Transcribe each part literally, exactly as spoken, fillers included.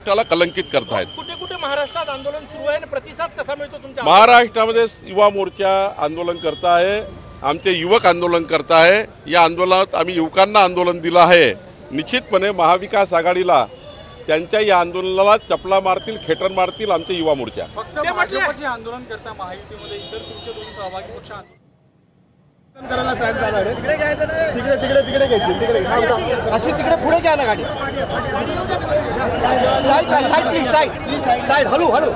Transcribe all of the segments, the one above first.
महाराष्ट्राला कलंकित करतायत। कुठे कुठे महाराष्ट्रात आंदोलन सुरू आहे, प्रतिसाद कसा मिळतो तुमच्या? महाराष्ट्रामध्ये युवा मोर्चा आंदोलन करता आहे, आमचे युवक आंदोलन करता आहे। या आंदोलनात आम्ही युवकांना आंदोलन दिलं आहे। निश्चितपणे महाविकास आघाडीला त्यांच्या या आंदोलनाला चपला मारतील, खेटर मारतील आमचे युवा मोर्चा। फक्त भाजपचे आंदोलन करता महायुतीमध्ये इतर पक्ष सहभागी पक्ष करायला साईड झाला रे, तिकडे घ्यायचं नाही, तिकडे तिकडे तिकडे घ्यायची, तिकडे अशी तिकडे पुढे घ्या ना गाडी, side side please, side side हलू हलू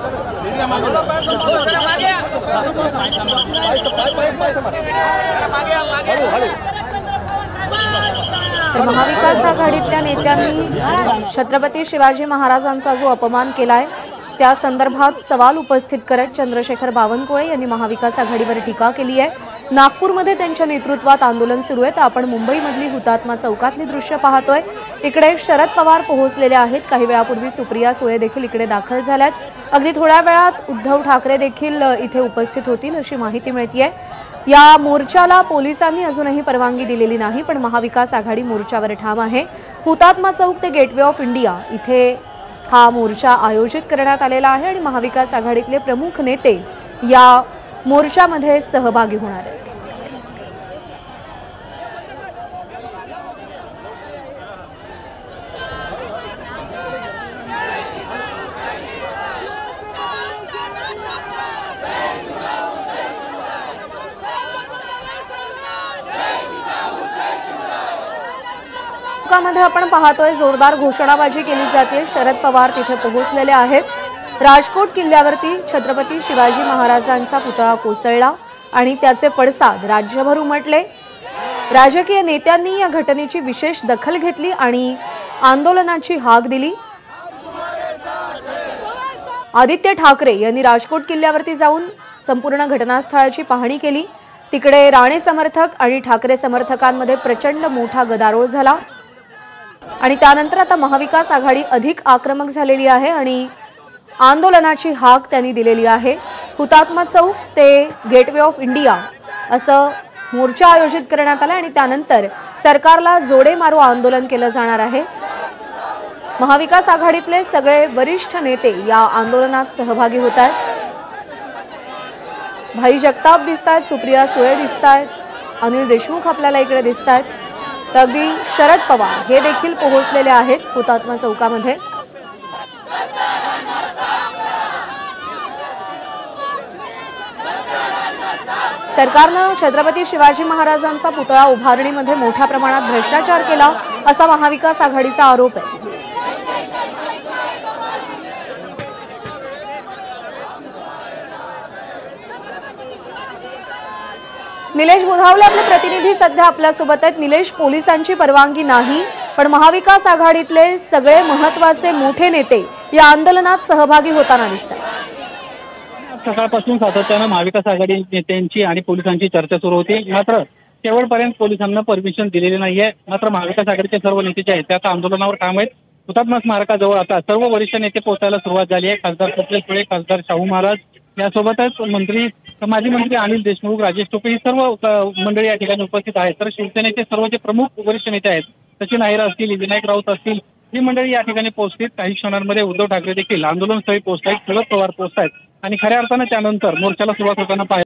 हलू हलू। तर महाविकास आघाडीतल्या नेत्यांनी छत्रपती शिवाजी महाराजांचा जो अपमान केलाय त्या संदर्भात सवाल उपस्थित करत चंद्रशेखर बावनकुळे यांनी महाविकास आघाडीवर टीका केली आहे। नागपूरमध्ये त्यांच्या नेतृत्वात आंदोलन सुरू आहे, तर आपण मुंबईमधली हुतात्मा चौकातली दृश्य पाहतोय। इकडे शरद पवार पोहोचलेले आहेत, काही वेळापूर्वी सुप्रिया सुळे देखील इकडे दाखल झाल्यात। अगदी थोड्या वेळात उद्धव ठाकरे देखील इथे उपस्थित होतील अशी माहिती मिळतेय। या मोर्चाला पोलिसांनी अजूनही परवानगी दिलेली नाही, पण महाविकास आघाडी मोर्चावर ठाम आहे। हुतात्मा चौक ते गेटवे ऑफ इंडिया इथे हा मोर्चा आयोजित करण्यात आलेला आहे आणि महाविकास आघाडीतले प्रमुख नेते या मोर्चामध्ये सहभागी होणार आहेत। मध्ये आपण पाहतोय जोरदार घोषणाबाजी केली जाते। शरद पवार तिथे पोहोचलेले आहेत। राजकोट किल्ल्यावरती छत्रपती शिवाजी महाराजांचा पुतळा कोसळला आणि त्याचे पडसाद राज्यभर उमटले। राजकीय नेत्यांनी या घटनेची विशेष दखल घेतली आणि आंदोलनाची हाक दिली। आदित्य ठाकरे यांनी राजकोट किल्ल्यावरती जाऊन संपूर्ण घटनास्थळाची पाहणी केली। तिकडे राणे समर्थक आणि ठाकरे समर्थकांमध्ये प्रचंड मोठा गदारोळ झाला आणि त्यानंतर आता महाविकास आघाडी अधिक आक्रमक झालेली आहे आणि आंदोलनाची हाक त्यांनी दिलेली आहे। हुतात्मा चौक ते गेटवे ऑफ इंडिया असं मोर्चा आयोजित करण्यात आला आणि त्यानंतर सरकारला जोडे मारो आंदोलन केलं जाणार आहे। महाविकास आघाडीतले सगळे वरिष्ठ नेते या आंदोलनात सहभागी होत आहेत। भाई जगताप दिसतायत, सुप्रिया सुळे दिसतायत, अनिल देशमुख आपल्याला इकडे दिसतायत, तर अगदी शरद पवार हे देखील पोहोचलेले आहेत हुतात्मा चौकामध्ये। सरकारनं छत्रपती शिवाजी महाराजांचा पुतळा उभारणीमध्ये मोठ्या प्रमाणात भ्रष्टाचार केला असा महाविकास आघाडीचा आरोप आहे। निलेश बुधावले आपले प्रतिनिधी सध्या आपल्यासोबत आहेत। निलेश, पोलिसांची परवानगी नाही, पण महाविकास आघाडीतले सगळे महत्त्वाचे मोठे नेते या आंदोलनात सहभागी होताना दिसतात। सकाळपासून सातत्यानं महाविकास आघाडी नेत्यांची आणि पोलिसांची चर्चा सुरू होती, मात्र शेवटपर्यंत पोलिसांना परमिशन दिलेली नाहीये। मात्र महाविकास आघाडीचे सर्व नेते जे आहेत त्या आंदोलनावर ठाम आहेत। हुतात्मा स्मारकाजवळ आता सर्व वरिष्ठ नेते पोहोचायला सुरुवात झाली आहे। खासदार कपिल सुळे, खासदार शाहू महाराज, यासोबतच मंत्री माजी मंत्री अनिल देशमुख, राजेश टोपे ही सर्व मंडळी या ठिकाणी उपस्थित आहेत। तर शिवसेनेचे सर्व जे प्रमुख वरिष्ठ नेते आहेत, सचिन अहिर असतील, विनायक राऊत असतील, ही मंडळी या ठिकाणी पोहोचतील। काही क्षणांमध्ये उद्धव ठाकरे देखील आंदोलनस्थळी पोहोचत आहेत, शरद पवार पोहोचत आहेत आणि खऱ्या अर्थानं त्यानंतर मोर्चाला सुरुवात होताना पाहायला